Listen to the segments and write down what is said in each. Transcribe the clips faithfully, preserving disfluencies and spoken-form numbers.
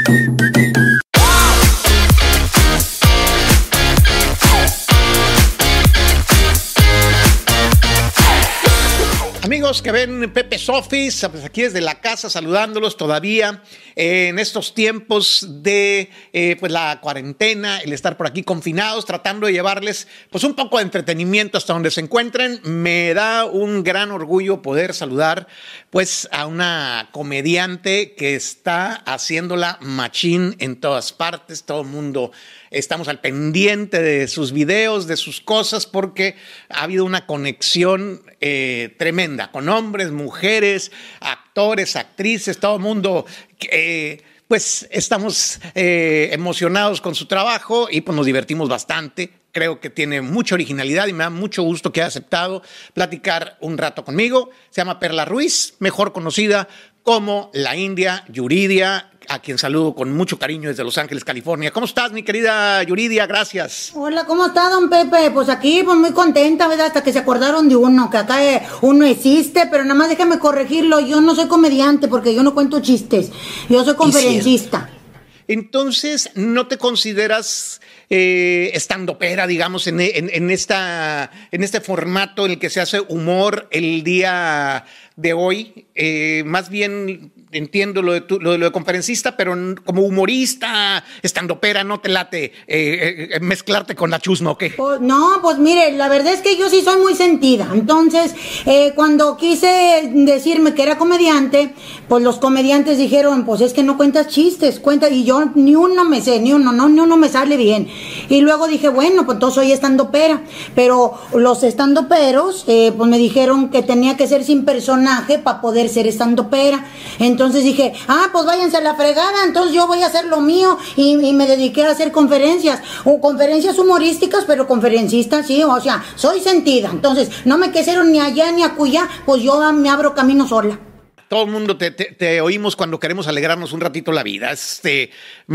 Amigos que ven Pepe's Office, pues aquí desde la casa saludándolos todavía eh, en estos tiempos de eh, pues la cuarentena, el estar por aquí confinados, tratando de llevarles pues un poco de entretenimiento hasta donde se encuentren. Me da un gran orgullo poder saludar pues a una comediante que está haciéndola machín en todas partes. Todo el mundo estamos al pendiente de sus videos, de sus cosas, porque ha habido una conexión eh, tremenda con hombres, mujeres, actores, actrices, todo el mundo. Eh, pues estamos eh, emocionados con su trabajo y pues nos divertimos bastante. Creo que tiene mucha originalidad y me da mucho gusto que haya aceptado platicar un rato conmigo. Se llama Perla Ruiz, mejor conocida como la India Yuridia, a quien saludo con mucho cariño desde Los Ángeles, California. ¿Cómo estás, mi querida Yuridia? Gracias. Hola, ¿cómo está, don Pepe? Pues aquí, pues muy contenta, ¿verdad? Hasta que se acordaron de uno, que acá eh, uno existe, pero nada más déjame corregirlo. Yo no soy comediante porque yo no cuento chistes. Yo soy conferencista. Entonces, ¿no te consideras eh, estandopera, digamos, en, en, en, esta, en este formato en el que se hace humor el día de hoy? Eh, más bien entiendo lo de, tu, lo, de, lo de conferencista, pero como humorista, estandopera, ¿no te late eh, eh, mezclarte con la chusma o qué? Pues, no, pues mire, la verdad es que yo sí soy muy sentida. Entonces, eh, cuando quise decirme que era comediante, pues los comediantes dijeron, pues es que no cuentas chistes, cuenta, y yo ni uno me sé, ni uno, no, ni uno me sale bien. Y luego dije, bueno, pues entonces soy estandopera. Pero los estandoperos, eh, pues me dijeron que tenía que ser sin personaje para poder ser estandopera. Entonces dije, ah, pues váyanse a la fregada, entonces yo voy a hacer lo mío y, y me dediqué a hacer conferencias, o conferencias humorísticas, pero conferencista, sí, o sea, soy sentida. Entonces, no me quisieron ni allá ni acullá, pues yo me abro camino sola. Todo el mundo te, te, te oímos cuando queremos alegrarnos un ratito la vida. Este,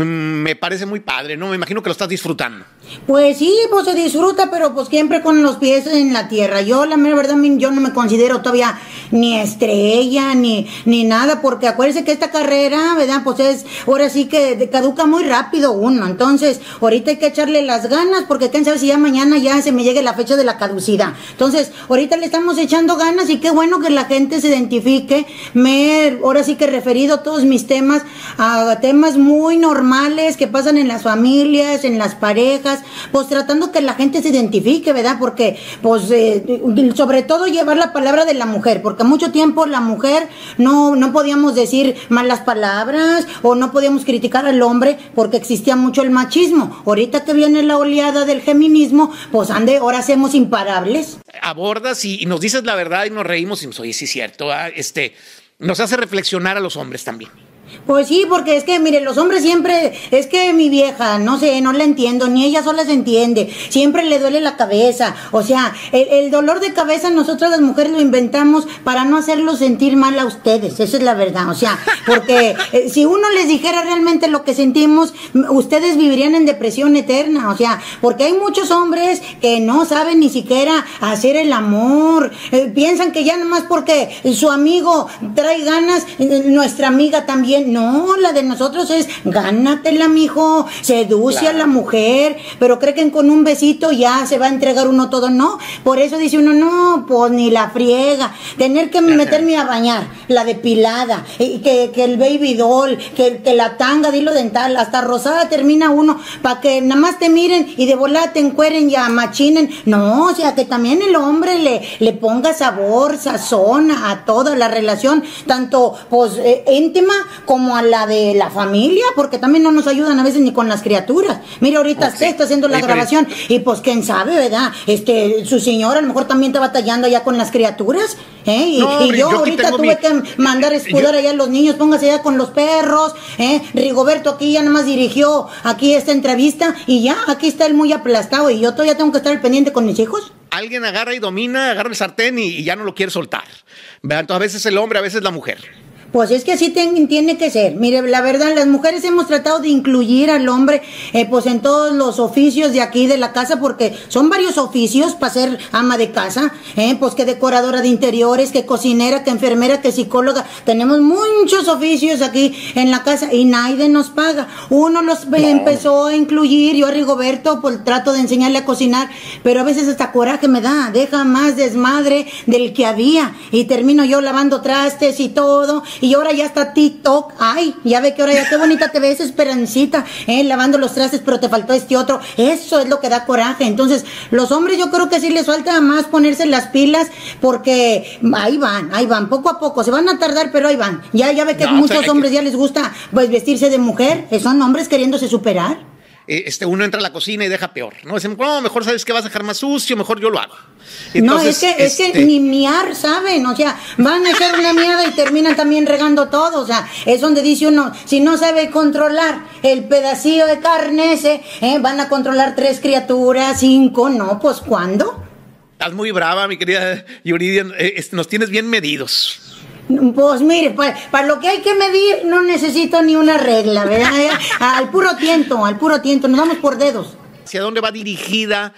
me parece muy padre, ¿no? Me imagino que lo estás disfrutando. Pues sí, pues se disfruta, pero pues siempre con los pies en la tierra. Yo, la mera verdad, yo no me considero todavía ni estrella, ni, ni nada, porque acuérdense que esta carrera, ¿verdad? Pues es, ahora sí que caduca muy rápido uno. Entonces, ahorita hay que echarle las ganas, porque quién sabe si ya mañana ya se me llegue la fecha de la caducidad. Entonces, ahorita le estamos echando ganas y qué bueno que la gente se identifique. Me ahora sí que he referido todos mis temas a temas muy normales que pasan en las familias, en las parejas, pues tratando que la gente se identifique, ¿verdad? Porque, pues, eh, sobre todo llevar la palabra de la mujer, porque mucho tiempo la mujer no, no podíamos decir malas palabras o no podíamos criticar al hombre porque existía mucho el machismo. Ahorita que viene la oleada del feminismo, pues ande, ahora hacemos imparables. Abordas y, y nos dices la verdad y nos reímos y nos oye, sí es cierto, ¿eh? este... Nos hace reflexionar a los hombres también. Pues sí, porque es que, mire, los hombres siempre, es que mi vieja, no sé, no la entiendo, ni ella sola se entiende, siempre le duele la cabeza, o sea, el, el dolor de cabeza nosotros las mujeres lo inventamos para no hacerlos sentir mal a ustedes, esa es la verdad, o sea, porque eh, si uno les dijera realmente lo que sentimos, ustedes vivirían en depresión eterna, o sea, porque hay muchos hombres que no saben ni siquiera hacer el amor, eh, piensan que ya nomás porque su amigo trae ganas, eh, nuestra amiga también. No, la de nosotros es gánatela, mijo, seduce claro a la mujer, pero creen que con un besito ya se va a entregar uno todo. No, por eso dice uno, no, pues ni la friega, tener que meterme a bañar, la depilada, y que, que el baby doll, que, que la tanga de hilo dental, hasta rosada termina uno, para que nada más te miren y de volada te encueren y amachinen. No, o sea, que también el hombre le, le ponga sabor, sazón a toda la relación, tanto pues eh, íntima como a la de la familia, porque también no nos ayudan a veces ni con las criaturas. Mira, ahorita okay. se está haciendo la Oye, grabación y pues quién sabe, ¿verdad? Este, su señora a lo mejor también está batallando ya con las criaturas, ¿eh? Y, no, y yo, yo ahorita tuve mi... que mandar a escudar yo... allá a los niños, póngase allá con los perros, ¿eh? Rigoberto aquí ya nada más dirigió aquí esta entrevista y ya, aquí está él muy aplastado y yo todavía tengo que estar al pendiente con mis hijos. Alguien agarra y domina, agarra el sartén y, y ya no lo quiere soltar. ¿Verdad? Entonces a veces el hombre, a veces la mujer. Pues es que así ten, tiene que ser. Mire, la verdad, las mujeres hemos tratado de incluir al hombre eh, pues en todos los oficios de aquí de la casa, porque son varios oficios para ser ama de casa, eh, pues que decoradora de interiores, que cocinera, que enfermera, que psicóloga. Tenemos muchos oficios aquí en la casa y nadie nos paga. Uno los no. empezó a incluir, yo a Rigoberto pues trato de enseñarle a cocinar, pero a veces hasta coraje me da, deja más desmadre del que había y termino yo lavando trastes y todo. Y ahora ya está TikTok. Ay, ya ve que ahora ya qué bonita te ves, Esperancita, eh, lavando los trastes, pero te faltó este otro. Eso es lo que da coraje. Entonces, los hombres yo creo que sí les falta más ponerse las pilas, porque ahí van, ahí van, poco a poco. Se van a tardar, pero ahí van. Ya, ya ve que no, muchos o sea, hombres que... ya les gusta pues vestirse de mujer. Son hombres queriéndose superar. Este, uno entra a la cocina y deja peor, ¿no? Dicen, no, mejor sabes que vas a dejar más sucio, mejor yo lo hago. Entonces, no, es que, este... es que ni miar saben, o sea, van a echar una miada y terminan también regando todo, o sea, es donde dice uno, si no sabe controlar el pedacillo de carne ese, ¿eh? Van a controlar tres criaturas, cinco, no, pues ¿cuándo? Estás muy brava, mi querida Yuridia, eh, nos tienes bien medidos. Pues mire, para, para lo que hay que medir no necesito ni una regla, ¿verdad? Al puro tiento, al puro tiento, nos vamos por dedos. ¿Hacia dónde va dirigida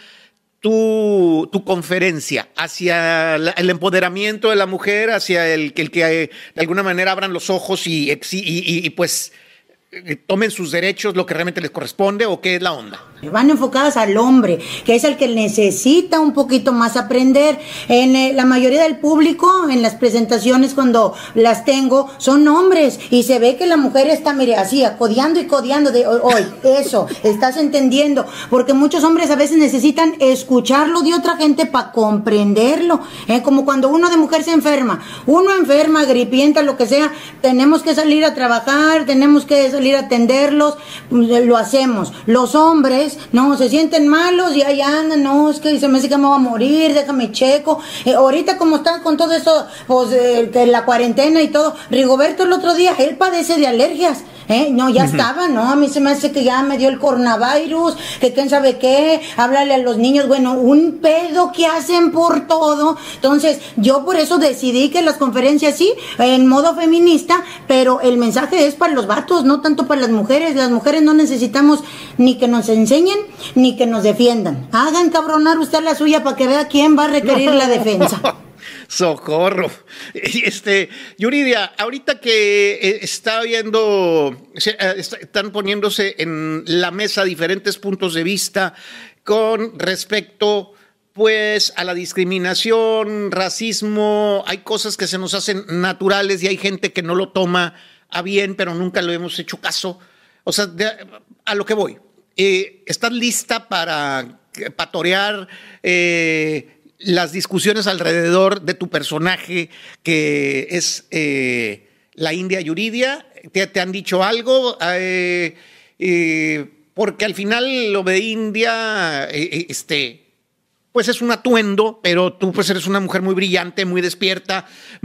tu, tu conferencia? ¿Hacia la, el empoderamiento de la mujer? ¿Hacia el, el que de alguna manera abran los ojos y, y, y, y pues tomen sus derechos, lo que realmente les corresponde, o qué es la onda? Van enfocadas al hombre, que es el que necesita un poquito más aprender. En eh, la mayoría del público, en las presentaciones cuando las tengo, son hombres, y se ve que la mujer está, mire, así, codeando y codeando de hoy, eso, estás entendiendo, porque muchos hombres a veces necesitan escucharlo de otra gente para comprenderlo, ¿eh? Como cuando uno de mujer se enferma, uno enferma, gripienta, lo que sea, tenemos que salir a trabajar, tenemos que salir a atenderlos, lo hacemos. Los hombres no, se sienten malos y ahí andan, no, es que se me dice que me va a morir, déjame checo. Eh, ahorita como están con todo eso, pues, eh, que la cuarentena y todo, Rigoberto el otro día, él padece de alergias, eh, no, ya uh-huh. estaba, no, a mí se me hace que ya me dio el coronavirus, que quién sabe qué, háblale a los niños, bueno, un pedo que hacen por todo. Entonces, yo por eso decidí que las conferencias sí, en modo feminista, pero el mensaje es para los vatos, no tanto para las mujeres. Las mujeres no necesitamos ni que nos enseñen ni que nos defiendan. Hagan cabronar usted la suya para que vea quién va a requerir no. la defensa. Socorro. Este, Yuridia, ahorita que eh, está viendo, se, eh, está, están poniéndose en la mesa diferentes puntos de vista con respecto pues a la discriminación, racismo, hay cosas que se nos hacen naturales y hay gente que no lo toma a bien, pero nunca lo hemos hecho caso. O sea, de, a lo que voy. Eh, ¿Estás lista para patorear eh, las discusiones alrededor de tu personaje que es eh, la India Yuridia? ¿Te, te han dicho algo? Eh, eh, porque al final lo de India, eh, este, pues es un atuendo, pero tú pues eres una mujer muy brillante, muy despierta,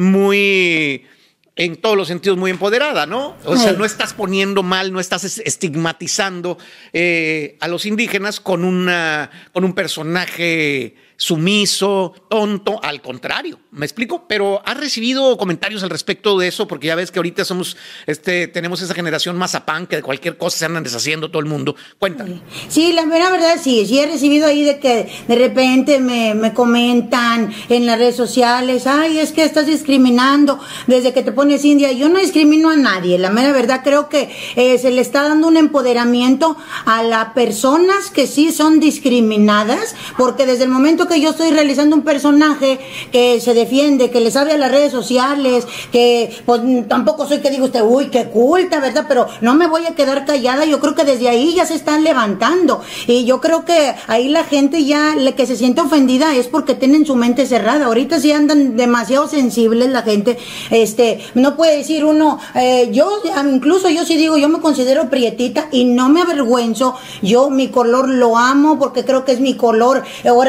muy... en todos los sentidos muy empoderada, ¿no? O sea, no estás poniendo mal, no estás estigmatizando eh, a los indígenas con, una, con un personaje sumiso, tonto, al contrario, ¿me explico? Pero ¿has recibido comentarios al respecto de eso? Porque ya ves que ahorita somos, este, tenemos esa generación mazapán que de cualquier cosa se andan deshaciendo todo el mundo. Cuéntame. Sí, la mera verdad sí, sí he recibido ahí de que de repente me, me comentan en las redes sociales, ay, es que estás discriminando desde que te pones India. Yo no discrimino a nadie, la mera verdad creo que eh, se le está dando un empoderamiento a las personas que sí son discriminadas, porque desde el momento que yo estoy realizando un personaje que se defiende, que le sabe a las redes sociales, que pues tampoco soy que diga usted, uy, qué culta, ¿verdad? Pero no me voy a quedar callada. Yo creo que desde ahí ya se están levantando, y yo creo que ahí la gente ya, la que se siente ofendida es porque tienen su mente cerrada. Ahorita sí andan demasiado sensibles la gente, este, no puede decir uno, eh, yo incluso yo sí digo, yo me considero prietita y no me avergüenzo, yo mi color lo amo porque creo que es mi color, ahora sí que de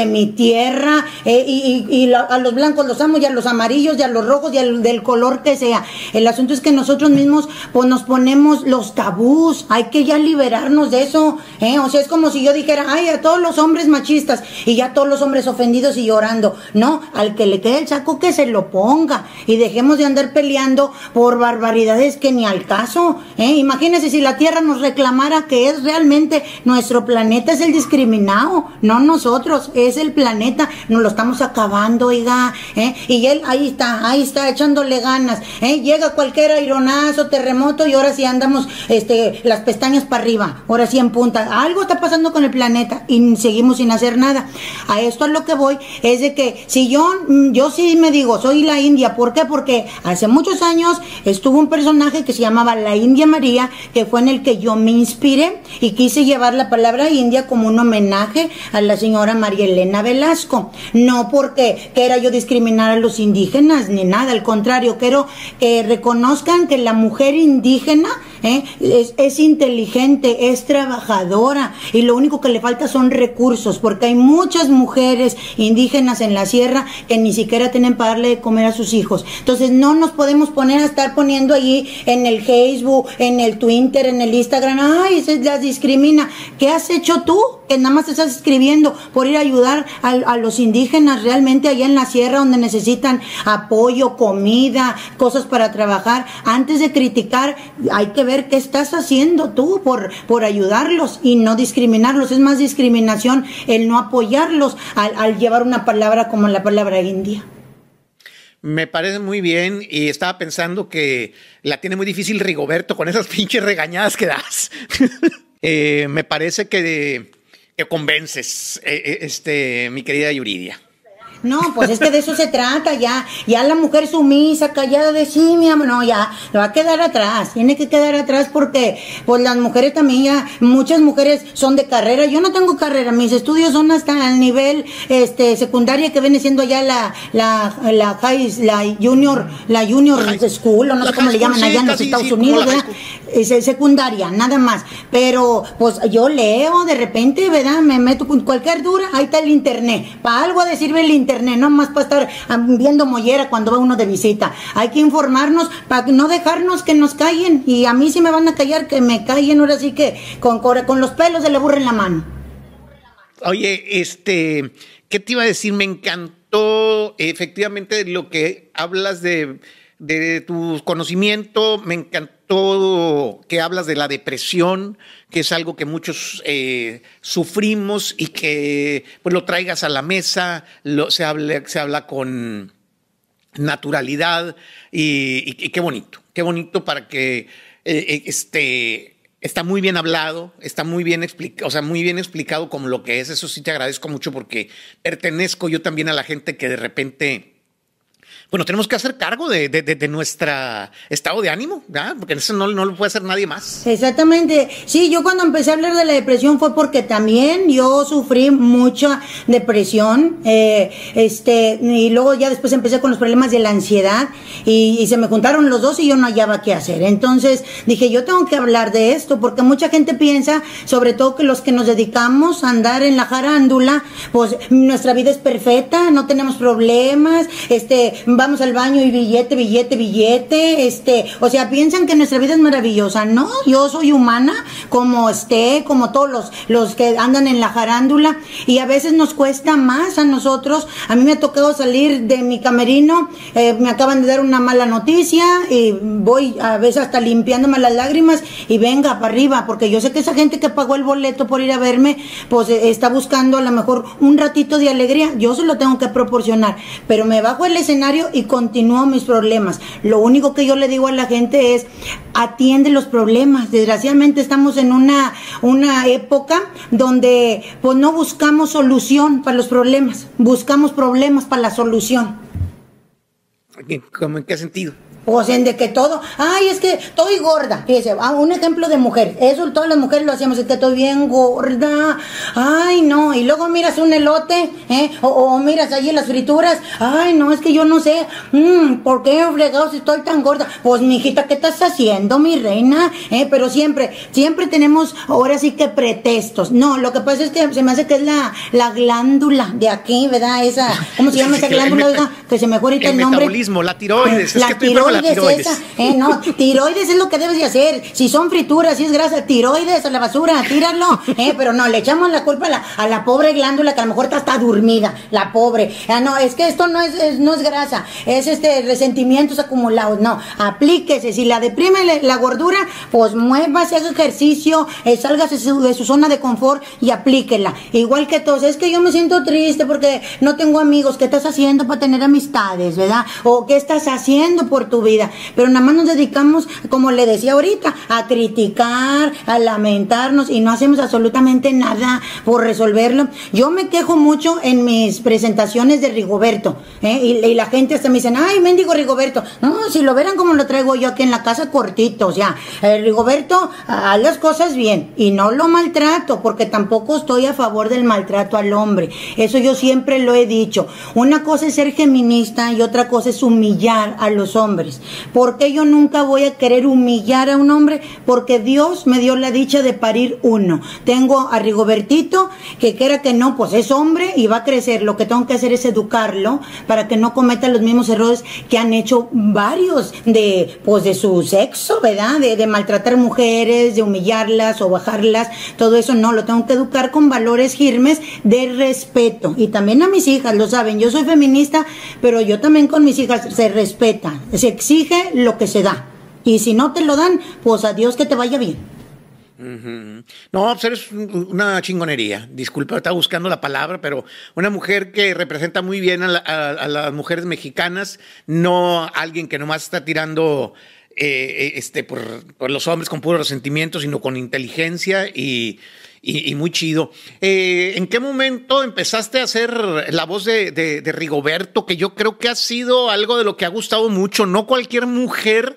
mi tierra, eh, y, y, y la, a los blancos los amo, y a los amarillos, y a los rojos, y al, del color que sea. El asunto es que nosotros mismos pues nos ponemos los tabús, hay que ya liberarnos de eso, ¿eh? O sea, es como si yo dijera, ay, a todos los hombres machistas, y ya todos los hombres ofendidos y llorando. No, al que le quede el saco que se lo ponga, y dejemos de andar peleando por barbaridades que ni al caso, ¿eh? Imagínense si la Tierra nos reclamara que es realmente nuestro planeta, es el discriminado, no nosotros, es el planeta, nos lo estamos acabando, oiga, ¿eh? Y él ahí está, ahí está echándole ganas, ¿eh? Llega cualquier aironazo, terremoto, y ahora sí andamos este, las pestañas para arriba, ahora sí en punta, algo está pasando con el planeta y seguimos sin hacer nada. A esto a lo que voy es de que si yo, yo sí me digo, soy la India, ¿por qué? Porque hace muchos años estuvo un personaje que se llamaba la India María, que fue en el que yo me inspiré y quise llevar la palabra India como un homenaje a la señora María Elena Velasco, no porque quiera yo discriminar a los indígenas ni nada, al contrario, quiero que reconozcan que la mujer indígena ¿eh? es, es inteligente, es trabajadora, y lo único que le falta son recursos, porque hay muchas mujeres indígenas en la sierra que ni siquiera tienen para darle de comer a sus hijos. Entonces no nos podemos poner a estar poniendo allí en el Facebook, en el Twitter, en el Instagram, ay, se las discrimina. ¿Qué has hecho tú? Que nada más te estás escribiendo por ir a ayudar a, a los indígenas realmente allá en la sierra, donde necesitan apoyo, comida, cosas para trabajar. Antes de criticar, hay que ver qué estás haciendo tú por, por ayudarlos y no discriminarlos. Es más discriminación el no apoyarlos al, al llevar una palabra como la palabra India. Me parece muy bien, y estaba pensando que la tiene muy difícil Rigoberto con esas pinches regañadas que das. eh, me parece que, que convences, eh, este, mi querida Yuridia. No, pues es que de eso se trata, ya, ya la mujer sumisa, callada de sí, mi amor, no, ya, le va a quedar atrás, tiene que quedar atrás porque, pues las mujeres también ya, muchas mujeres son de carrera, yo no tengo carrera, mis estudios son hasta el nivel, este, secundaria, que viene siendo ya la, la, la high, la junior, la junior high, school, o no sé cómo le llaman allá en los Estados Unidos, ¿verdad? Es secundaria, nada más, pero, pues yo leo de repente, ¿verdad? Me meto con cualquier dura, ahí está el internet, para algo de sirve el internet. Internet, no más para estar viendo mollera cuando va uno de visita. Hay que informarnos para no dejarnos que nos callen, y a mí si me van a callar, que me callen, ahora sí que con, con los pelos de la burra en la mano. Oye, este, ¿qué te iba a decir? Me encantó efectivamente lo que hablas de, de tu conocimiento, me encantó que hablas de la depresión, que es algo que muchos eh, sufrimos, y que pues lo traigas a la mesa, lo, se, habla, se habla con naturalidad, y, y, y qué bonito, qué bonito para que eh, este, está muy bien hablado, está muy bien explicado, o sea, muy bien explicado como lo que es. Eso sí te agradezco mucho, porque pertenezco yo también a la gente que de repente, bueno, tenemos que hacer cargo de, de, de, de nuestro estado de ánimo, ¿verdad? Porque eso no, no lo puede hacer nadie más. Exactamente. Sí, yo cuando empecé a hablar de la depresión fue porque también yo sufrí mucha depresión, eh, este, y luego ya después empecé con los problemas de la ansiedad, y, y se me juntaron los dos y yo no hallaba qué hacer. Entonces dije, yo tengo que hablar de esto, porque mucha gente piensa, sobre todo que los que nos dedicamos a andar en la jarándula, pues nuestra vida es perfecta, no tenemos problemas, este... vamos al baño y billete, billete, billete, este, o sea, piensan que nuestra vida es maravillosa. No, yo soy humana, como este, como todos los, los que andan en la jarándula, y a veces nos cuesta más a nosotros. A mí me ha tocado salir de mi camerino, eh, me acaban de dar una mala noticia, y voy a veces hasta limpiándome las lágrimas, y venga para arriba, porque yo sé que esa gente que pagó el boleto por ir a verme, pues eh, está buscando a lo mejor un ratito de alegría. Yo se lo tengo que proporcionar, pero me bajo el escenario y continúo mis problemas. Lo único que yo le digo a la gente es, atiende los problemas. Desgraciadamente estamos en una, una época donde pues no buscamos solución para los problemas, buscamos problemas para la solución. ¿Cómo, en qué sentido? Pues en de que todo, ay, es que estoy gorda, fíjese, ah, un ejemplo de mujer, eso todas las mujeres lo hacíamos, es que estoy bien gorda, ay, no, y luego miras un elote, ¿eh? o, o miras allí las frituras, ay, no, es que yo no sé, mmm, ¿por qué fregado si estoy tan gorda? Pues, mijita, ¿qué estás haciendo, mi reina? ¿Eh? Pero siempre, siempre tenemos, ahora sí que pretextos, no, lo que pasa es que se me hace que es la, la glándula de aquí, ¿verdad? Esa, ¿cómo se llama esa glándula? Oiga, que se me fue ahorita el, el nombre. Metabolismo, la tiroides, la es que tiroides. La tiroides. Esa, eh, no, tiroides es lo que debes de hacer. Si son frituras, si es grasa, tiroides a la basura, tíralo. Eh, pero no, le echamos la culpa a la, a la pobre glándula que a lo mejor está, está dormida, la pobre. Ah, no, es que esto no es, es no es grasa, es este resentimientos acumulados. No, aplíquese. Si la deprime la, la gordura, pues muévase, haga ejercicio, eh, sálgase de su, de su zona de confort y aplíquela. Igual que todos, es que yo me siento triste porque no tengo amigos. ¿Qué estás haciendo para tener amistades, verdad? O ¿qué estás haciendo por tu vida? Pero nada más nos dedicamos, como le decía ahorita, a criticar, a lamentarnos y no hacemos absolutamente nada por resolverlo. Yo me quejo mucho en mis presentaciones de Rigoberto, ¿eh? y, y la gente hasta me dicen, ay, mendigo Rigoberto. No, si lo vieran como lo traigo yo aquí en la casa cortito, o sea, el Rigoberto haz las cosas bien y no lo maltrato, porque tampoco estoy a favor del maltrato al hombre. Eso yo siempre lo he dicho. Una cosa es ser feminista y otra cosa es humillar a los hombres. ¿Por qué yo nunca voy a querer humillar a un hombre? Porque Dios me dio la dicha de parir uno. Tengo a Rigobertito, que quiera que no, pues es hombre y va a crecer. Lo que tengo que hacer es educarlo para que no cometa los mismos errores que han hecho varios de, pues de su sexo, ¿verdad? De, de maltratar mujeres, de humillarlas o bajarlas. Todo eso no, lo tengo que educar con valores firmes de respeto. Y también a mis hijas, lo saben, yo soy feminista, pero yo también con mis hijas se respeta, se exige lo que se da. Y si no te lo dan, pues adiós, que te vaya bien. Uh-huh. No, pues eres una chingonería. Disculpa, estaba buscando la palabra, pero una mujer que representa muy bien a, la, a, a las mujeres mexicanas, no alguien que nomás está tirando eh, este, por, por los hombres con puros resentimientos, sino con inteligencia y... Y, y muy chido. Eh, ¿En qué momento empezaste a hacer la voz de, de, de Rigoberto? Que yo creo que ha sido algo de lo que ha gustado mucho. No cualquier mujer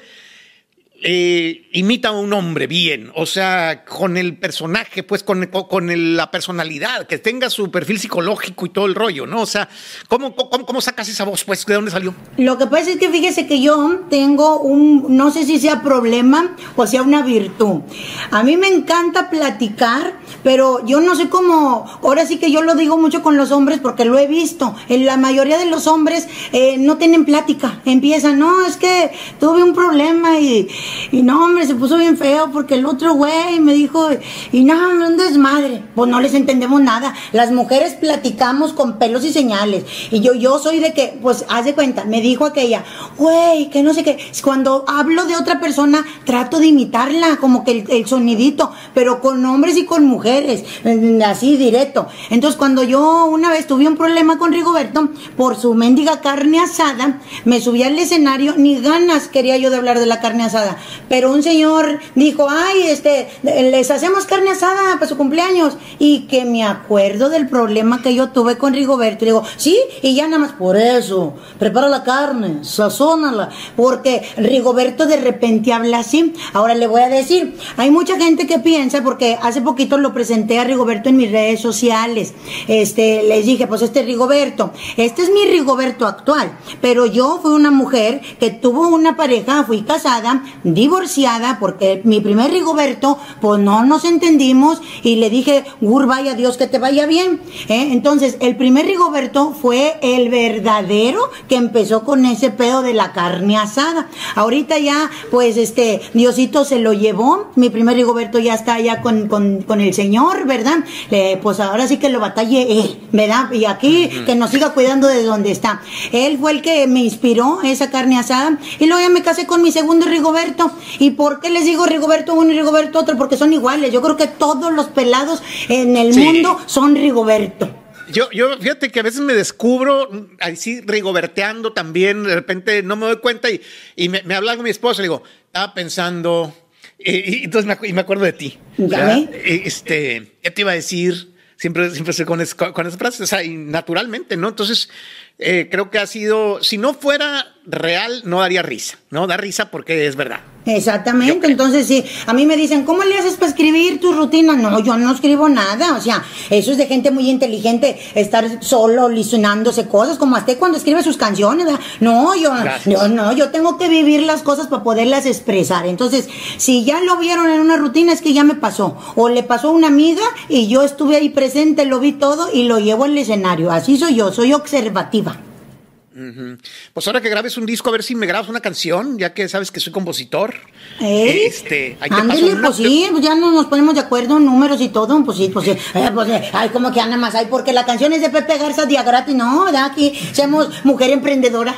eh, imita a un hombre bien. O sea, con el personaje, pues con, con el, la personalidad, que tenga su perfil psicológico y todo el rollo, ¿no? O sea, ¿cómo, cómo, cómo sacas esa voz? Pues, ¿de dónde salió? Lo que pasa es que fíjese que yo tengo un, no sé si sea problema o sea una virtud. A mí me encanta platicar, pero yo no sé cómo, ahora sí que yo lo digo mucho con los hombres porque lo he visto. En la mayoría de los hombres eh, no tienen plática. Empiezan, no, es que tuve un problema y, y no, hombre, se puso bien feo porque el otro güey me dijo, y no, un desmadre. Pues no les entendemos nada. Las mujeres platicamos con pelos y señales. Y yo, yo soy de que, pues, haz de cuenta, me dijo aquella, güey, que no sé qué. Cuando hablo de otra persona, trato de imitarla, como que el, el sonidito, pero con hombres y con mujeres, así directo. Entonces, cuando yo una vez tuve un problema con Rigoberto, por su mendiga carne asada, me subí al escenario, ni ganas quería yo de hablar de la carne asada. Pero un señor dijo, ay, este, les hacemos carne asada para su cumpleaños. Y que me acuerdo del problema que yo tuve con Rigoberto. Y digo, sí, y ya nada más por eso, prepara la carne, sazónala. Porque Rigoberto de repente habla así. Ahora le voy a decir, hay mucha gente que piensa, porque hace poquito lo presenté a Rigoberto en mis redes sociales. Este, les dije, pues este Rigoberto, este es mi Rigoberto actual. Pero yo fui una mujer que tuvo una pareja, fui casada, divorciada, porque mi primer Rigoberto, pues no nos entendimos y le dije, gur, vaya Dios, que te vaya bien. ¿Eh? Entonces, el primer Rigoberto fue el verdadero que empezó con ese pedo de la carne asada. Ahorita ya, pues, este, Diosito se lo llevó. Mi primer Rigoberto ya está allá con, con, con el Señor, ¿verdad? Eh, pues ahora sí que lo batalle él, ¿verdad? Y aquí, uh-huh, que nos siga cuidando de donde está. Él fue el que me inspiró esa carne asada. Y luego ya me casé con mi segundo Rigoberto. ¿Y por qué les digo Rigoberto uno y Rigoberto otro? Porque son iguales. Yo creo que todos los pelados en el sí. mundo son Rigoberto. Yo, yo, fíjate que a veces me descubro así rigoberteando también, de repente no me doy cuenta y, y me, me habla con mi esposa y le digo, estaba pensando, y, y entonces me, y me acuerdo de ti. ¿Ya? Este, ¿qué te iba a decir? Siempre, siempre estoy con, es, con esas frases, o sea, y naturalmente, ¿no? Entonces, eh, creo que ha sido, si no fuera real, no daría risa, ¿no? Da risa porque es verdad. Exactamente, entonces sí, a mí me dicen, ¿cómo le haces para escribir tu rutina? No, yo no escribo nada, o sea, eso es de gente muy inteligente, estar solo lisonándose cosas, como hasta cuando escribe sus canciones, ¿verdad? No, yo, yo no, yo tengo que vivir las cosas para poderlas expresar. Entonces, si ya lo vieron en una rutina, es que ya me pasó, o le pasó a una amiga y yo estuve ahí presente, lo vi todo y lo llevo al escenario. Así soy yo, soy observativa. Uh-huh. Pues ahora que grabes un disco, a ver si me grabas una canción, ya que sabes que soy compositor. ¿Eh? Este, ahí te Ándale, paso una, pues sí, pues ya no nos ponemos de acuerdo en números y todo, pues sí, pues sí. Eh, pues, eh, ay, como que anda más, ay, porque la canción es de Pepe Garza día gratis, no, ¿verdad? Aquí somos mujer emprendedora.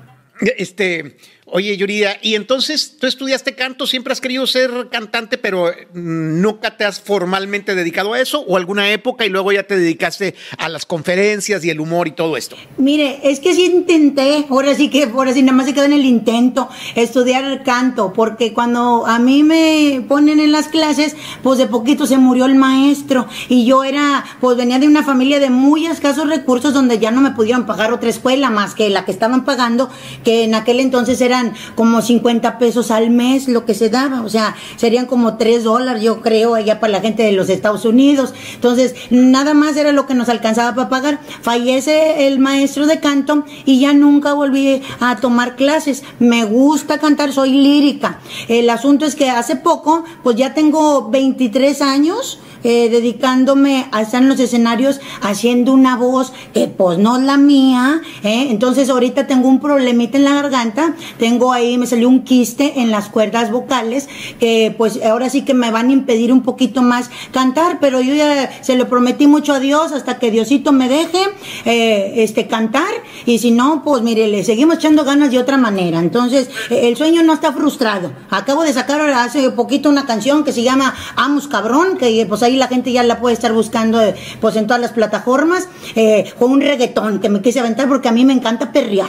Este, oye, Yuridia, y entonces tú estudiaste canto, siempre has querido ser cantante, pero nunca te has formalmente dedicado a eso, o alguna época y luego ya te dedicaste a las conferencias y el humor y todo esto. Mire, es que sí intenté, ahora sí que, ahora sí nada más se quedó en el intento, estudiar canto, porque cuando a mí me ponen en las clases, pues de poquito se murió el maestro, y yo era, pues venía de una familia de muy escasos recursos, donde ya no me pudieron pagar otra escuela más que la que estaban pagando, que en aquel entonces eran como cincuenta pesos al mes lo que se daba, o sea, serían como tres dólares, yo creo, allá para la gente de los Estados Unidos. Entonces, nada más era lo que nos alcanzaba para pagar. Fallece el maestro de canto y ya nunca volví a tomar clases. Me gusta cantar, soy lírica. El asunto es que hace poco, pues ya tengo veintitrés años, Eh, dedicándome a estar en los escenarios haciendo una voz que pues no es la mía, ¿eh? Entonces ahorita tengo un problemita en la garganta, tengo ahí, me salió un quiste en las cuerdas vocales, que pues ahora sí que me van a impedir un poquito más cantar, pero yo ya se lo prometí mucho a Dios hasta que Diosito me deje eh, este cantar, y si no, pues mire, le seguimos echando ganas de otra manera. Entonces eh, el sueño no está frustrado. Acabo de sacar hace poquito una canción que se llama Amos Cabrón, que pues ahí la gente ya la puede estar buscando eh, pues en todas las plataformas, eh, con un reggaetón que me quise aventar porque a mí me encanta perrear.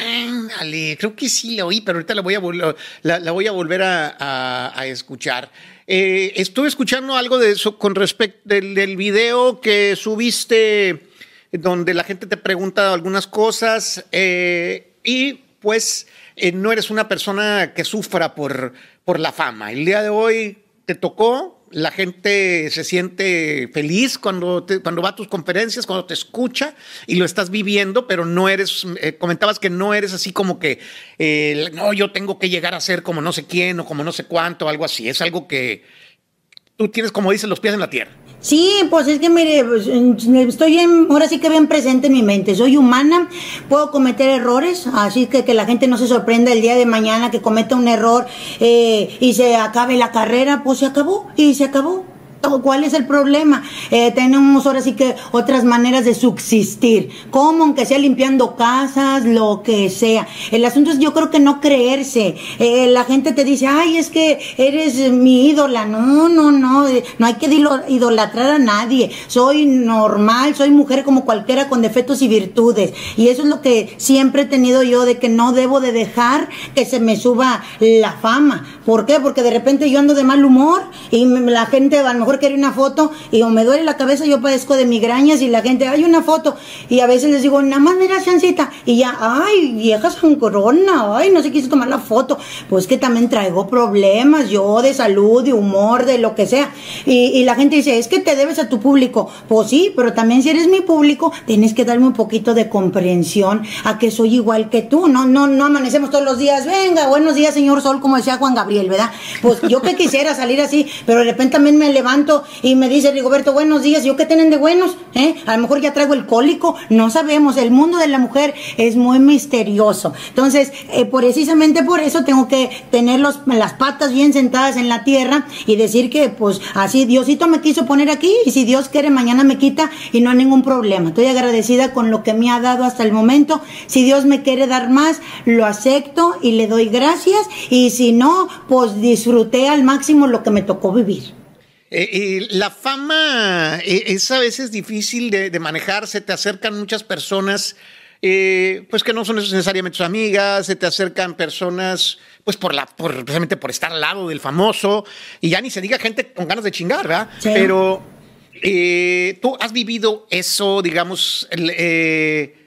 Dale, creo que sí la oí, pero ahorita la voy a, vol- la, la voy a volver a, a, a escuchar. Eh, estuve escuchando algo de eso con respecto del, del video que subiste, donde la gente te pregunta algunas cosas, eh, y pues eh, no eres una persona que sufra por, por la fama. El día de hoy te tocó. La gente se siente feliz cuando, te, cuando va a tus conferencias, cuando te escucha y lo estás viviendo, pero no eres, eh, comentabas que no eres así como que, eh, no, yo tengo que llegar a ser como no sé quién o como no sé cuánto, algo así. Es algo que tú tienes, como dicen, los pies en la tierra. Sí, pues es que mire, pues, estoy bien, ahora sí que bien presente en mi mente, soy humana, puedo cometer errores, así que que la gente no se sorprenda el día de mañana que cometa un error eh, y se acabe la carrera, pues se acabó, y se acabó. ¿Cuál es el problema? Eh, tenemos ahora sí que otras maneras de subsistir, como aunque sea limpiando casas, lo que sea. El asunto es, yo creo que no creerse. Eh, la gente te dice, ay, es que eres mi ídola. No, no, no, eh, no hay que idolatrar a nadie. Soy normal, soy mujer como cualquiera con defectos y virtudes. Y eso es lo que siempre he tenido yo, de que no debo de dejar que se me suba la fama. ¿Por qué? Porque de repente yo ando de mal humor y la gente a lo mejor quiere una foto y o me duele la cabeza, yo padezco de migrañas y la gente, hay una foto, y a veces les digo, nada más mira, chancita, y ya, ay, vieja sangrona, ay, no se quiso tomar la foto. Pues que también traigo problemas yo de salud, de humor, de lo que sea, y, y la gente dice, es que te debes a tu público. Pues sí, pero también si eres mi público tienes que darme un poquito de comprensión a que soy igual que tú. No, no, no amanecemos todos los días, venga, buenos días señor sol, como decía Juan Gabriel, ¿verdad? Pues yo que quisiera salir así, pero de repente también me levanto y me dice Rigoberto, buenos días, ¿yo qué tienen de buenos? ¿Eh? A lo mejor ya traigo el cólico, no sabemos, el mundo de la mujer es muy misterioso. Entonces, eh, precisamente por eso tengo que tener los, las patas bien sentadas en la tierra y decir que pues así Diosito me quiso poner aquí, y si Dios quiere mañana me quita y no hay ningún problema. Estoy agradecida con lo que me ha dado hasta el momento. Si Dios me quiere dar más, lo acepto y le doy gracias, y si no, pues disfruté al máximo lo que me tocó vivir. Eh, eh, la fama eh, es a veces difícil de, de manejar, se te acercan muchas personas eh, pues que no son necesariamente tus amigas, se te acercan personas pues por la, por, precisamente por estar al lado del famoso, y ya ni se diga gente con ganas de chingar, ¿verdad? Sí. Pero eh, tú has vivido eso, digamos, el, eh,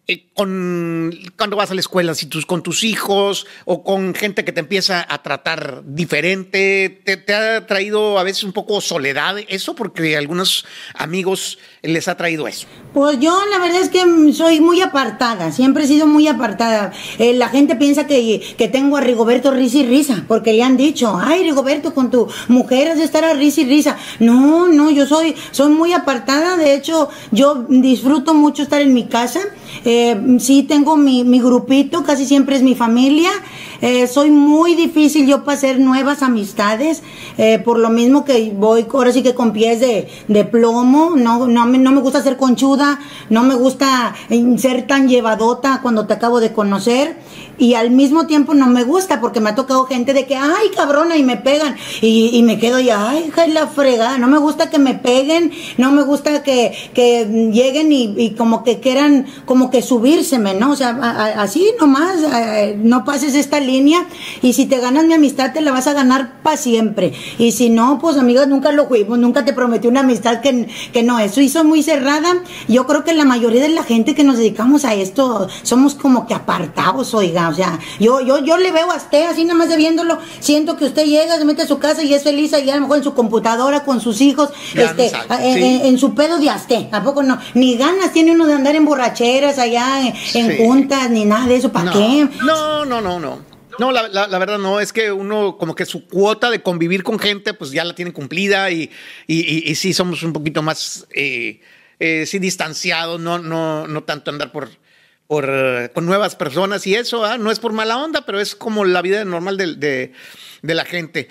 eh, con, cuando vas a la escuela, si tus, con tus hijos o con gente que te empieza a tratar diferente, te, te ha traído a veces un poco soledad eso, porque a algunos amigos les ha traído eso. Pues yo la verdad es que soy muy apartada, siempre he sido muy apartada. Eh, la gente piensa que, que tengo a Rigoberto risa y risa, porque le han dicho, ay Rigoberto, con tu mujer has de estar a risa y risa. No, no, yo soy, soy muy apartada, de hecho yo disfruto mucho estar en mi casa. Eh, sí tengo mi, mi grupito, casi siempre es mi familia. Eh, soy muy difícil yo para hacer nuevas amistades, eh, por lo mismo que voy ahora sí que con pies de, de plomo, no, no, me, no me gusta ser conchuda, no me gusta ser tan llevadota cuando te acabo de conocer, y al mismo tiempo no me gusta porque me ha tocado gente de que, ay cabrona, y me pegan, y, y me quedo ya, ay hija de la fregada, no me gusta que me peguen, no me gusta que, que lleguen y, y como que quieran, como que subírseme, ¿no? O sea, a, a, así nomás, a, no pases esta línea, y si te ganas mi amistad te la vas a ganar para siempre, y si no, pues amigas, nunca lo fuimos, nunca te prometí una amistad que, que no, eso hizo muy cerrada. Yo creo que la mayoría de la gente que nos dedicamos a esto somos como que apartados, oiga, o sea, yo, yo, yo le veo a usted así nada más de viéndolo, siento que usted llega, se mete a su casa y es feliz allá a lo mejor en su computadora con sus hijos, ya este, no sabe, en, sí. en, en su pedo de asté, ¿a poco no? Ni ganas tiene uno de andar en borracheras allá, en, sí. en juntas, ni nada de eso, ¿para no. qué? No, no, no, no. No, la, la, la verdad no, es que uno como que su cuota de convivir con gente pues ya la tiene cumplida, y, y, y, y sí somos un poquito más eh, eh, sí distanciados, no, no, no tanto andar por, por uh, con nuevas personas y eso, ¿eh? No es por mala onda, pero es como la vida normal de, de, de la gente.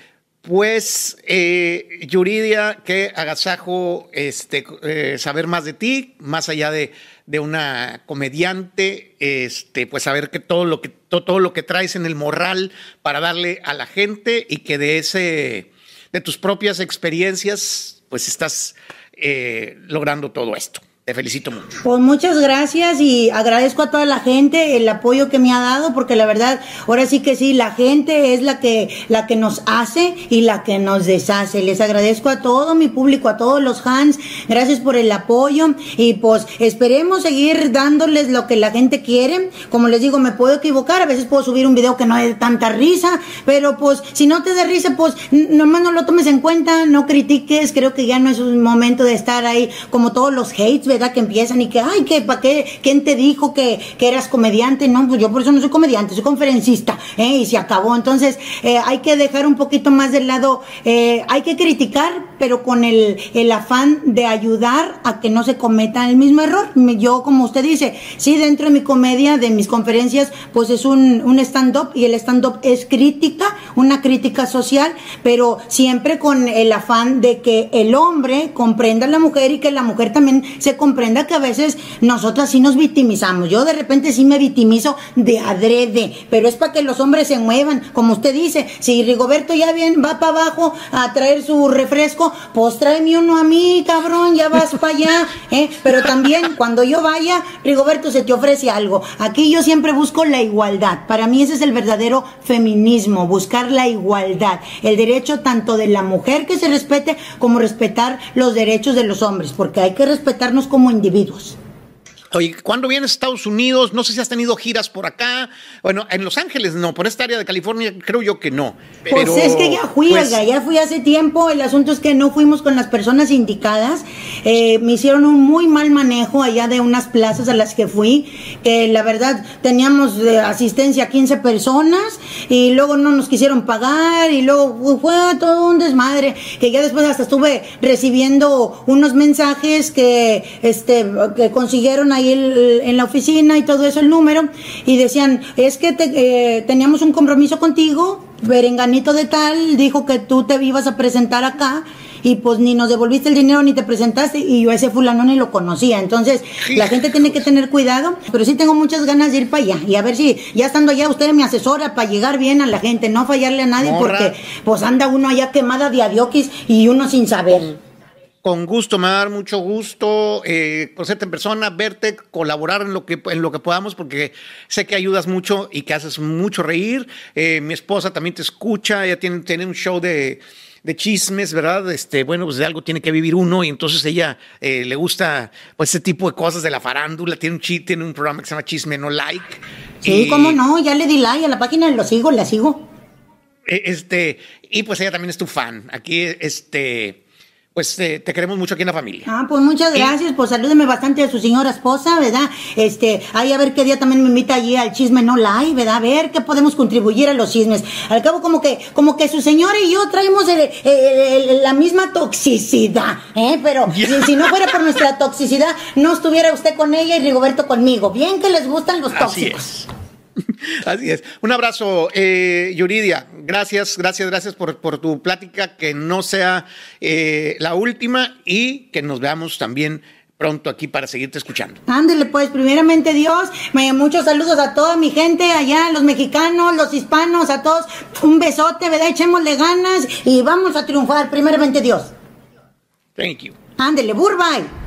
Pues, eh, Yuridia, qué agasajo este, eh, saber más de ti, más allá de, de una comediante, este, pues saber que todo lo que todo, todo lo que traes en el morral para darle a la gente, y que de ese, de tus propias experiencias, pues estás eh, logrando todo esto. Te felicito mucho. Pues muchas gracias, y agradezco a toda la gente el apoyo que me ha dado, porque la verdad, ahora sí que sí, la gente es la que, la que nos hace y la que nos deshace. Les agradezco a todo mi público, a todos los fans, gracias por el apoyo, y pues esperemos seguir dándoles lo que la gente quiere. Como les digo, me puedo equivocar, a veces puedo subir un video que no es de tanta risa, pero pues si no te da risa, pues nomás no lo tomes en cuenta, no critiques. Creo que ya no es un momento de estar ahí como todos los hates, ¿verdad? Que empiezan y que, ay, que ¿para qué? ¿Quién te dijo que, que eras comediante? No, pues yo por eso no soy comediante, soy conferencista, ¿eh? Y se acabó. Entonces, eh, hay que dejar un poquito más del lado, eh, hay que criticar, pero con el, el afán de ayudar a que no se cometa el mismo error. Yo, como usted dice, sí, dentro de mi comedia, de mis conferencias, pues es un, un stand-up, y el stand-up es crítica, una crítica social, pero siempre con el afán de que el hombre comprenda a la mujer, y que la mujer también se comprenda que a veces nosotras sí nos victimizamos. Yo de repente sí me victimizo de adrede, pero es para que los hombres se muevan. Como usted dice, si Rigoberto ya bien va para abajo a traer su refresco, pues tráeme uno a mí, cabrón, ya vas para allá, ¿eh? Pero también cuando yo vaya, Rigoberto, se te ofrece algo. Aquí yo siempre busco la igualdad. Para mí ese es el verdadero feminismo, buscar la igualdad, el derecho tanto de la mujer que se respete, como respetar los derechos de los hombres, porque hay que respetarnos como individuos. Oye, ¿cuándo vienes a Estados Unidos? No sé si has tenido giras por acá. Bueno, en Los Ángeles no, por esta área de California creo yo que no. Pues pero, es que ya fui, pues, oiga, ya fui hace tiempo. El asunto es que no fuimos con las personas indicadas. Eh, me hicieron un muy mal manejo allá de unas plazas a las que fui, que la verdad teníamos de asistencia quince personas, y luego no nos quisieron pagar, y luego fue todo un desmadre, que ya después hasta estuve recibiendo unos mensajes que, este, que consiguieron ahí El, en la oficina y todo eso, el número, y decían, es que te, eh, teníamos un compromiso contigo, Berenganito de tal dijo que tú te ibas a presentar acá, y pues ni nos devolviste el dinero ni te presentaste, y yo a ese fulano ni lo conocía. Entonces la gente tiene que tener cuidado, pero sí tengo muchas ganas de ir para allá, y a ver si ya estando allá usted me asesora para llegar bien a la gente, no fallarle a nadie. Morra. Porque pues anda uno allá quemada de adioquis y uno sin saber. Con gusto, me va a dar mucho gusto eh, conocerte en persona, verte, colaborar en lo que en lo que podamos, porque sé que ayudas mucho y que haces mucho reír. Eh, mi esposa también te escucha, ella tiene, tiene un show de, de chismes, ¿verdad? Este, bueno, pues de algo tiene que vivir uno y entonces ella eh, le gusta pues ese tipo de cosas de la farándula. Tiene un, chi, tiene un programa que se llama Chisme No Like. Sí, y, cómo no, ya le di like a la página, lo sigo, la sigo. Este, y pues ella también es tu fan. Aquí, este... Pues eh, te queremos mucho aquí en la familia. Ah, pues muchas gracias, y... pues salúdeme bastante a su señora esposa, ¿verdad? Este, ahí a ver qué día también me invita allí al Chisme No Like, ¿verdad? A ver qué podemos contribuir a los chismes. Al cabo como que, como que su señora y yo traemos el, el, el, la misma toxicidad, ¿eh? Pero yeah. si, si no fuera por nuestra toxicidad, no estuviera usted con ella y Rigoberto conmigo. Bien que les gustan los tóxicos. Así es. Así es. Un abrazo, eh, Yuridia. Gracias, gracias, gracias por, por tu plática. Que no sea eh, la última y que nos veamos también pronto aquí para seguirte escuchando. Ándele, pues, primeramente Dios, me, muchos saludos a toda mi gente allá, los mexicanos, los hispanos, a todos. Un besote, ¿verdad? Echémosle ganas y vamos a triunfar, primeramente Dios. Thank you. Ándele, Burbay.